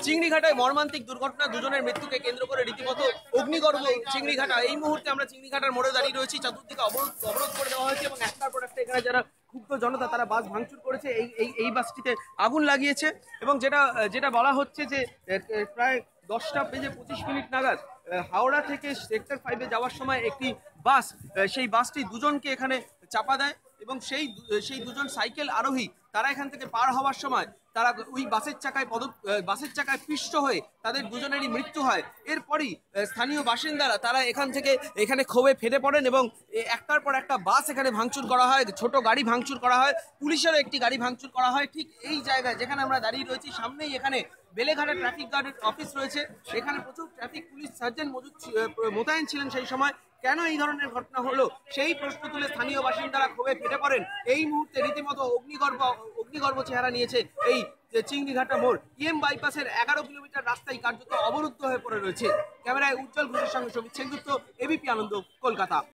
চিংড়িঘাটায় মর্মান্তিক দুর্ঘটনা, দুজনের মৃত্যুকে কেন্দ্র করে রীতিমতো অগ্নিগর্ভ চিংড়িঘাটা। এই মুহূর্তে আমরা চিংড়িঘাটার মোড়ে দাঁড়িয়ে রয়েছি, চাতুর্দিকে অবরোধ করে দেওয়া হয়েছে এবং একটার পর একটা এখানে যারা ক্ষুব্ধ জনতা তারা বাস ভাঙচুর করেছে, এই বাসটিতে আগুন লাগিয়েছে। এবং যেটা বলা হচ্ছে যে প্রায় 10:25 নাগাদ হাওড়া থেকে সেক্টর 5-এ যাওয়ার সময় একটি বাস, সেই বাসটি দুজনকে এখানে চাপা দেয় এবং সেই দুজন সাইকেল আরোহী তারা এখান থেকে পার হওয়ার সময় তারা ওই বাসের চাকায় পিষ্ট হয়ে তাদের দুজনেরই মৃত্যু হয়। এরপরই স্থানীয় বাসিন্দারা তারা এখানে ক্ষোভে ফেটে পড়েন এবং একটার পর একটা বাস এখানে ভাঙচুর করা হয়, ছোট গাড়ি ভাঙচুর করা হয়, পুলিশেরও একটি গাড়ি ভাঙচুর করা হয়। ঠিক এই জায়গায় যেখানে আমরা দাঁড়িয়ে রয়েছি সামনেই এখানে বেলেঘাটা ট্রাফিক গার্ডের অফিস রয়েছে, এখানে প্রচুর ট্রাফিক পুলিশ সার্জেন্ট মোতায়েন ছিলেন সেই সময়। কেন এই ধরনের ঘটনা হলো সেই প্রশ্ন তুলে স্থানীয় বাসিন্দারা ক্ষোভে ফেটে পড়েন। এই মুহূর্তে রীতিমতো অগ্নিগর্ভ চেহারা নিয়েছে এই চিংড়িঘাটা মোড়। বাইপাসের 11 কিলোমিটার রাস্তায় কার্যত অবরুদ্ধ হয়ে পড়ে রয়েছে। ক্যামেরায় উজ্জ্বল ঘোষের সঙ্গে সমিত সেনগুপ্ত, এবিপি আনন্দ, কলকাতা।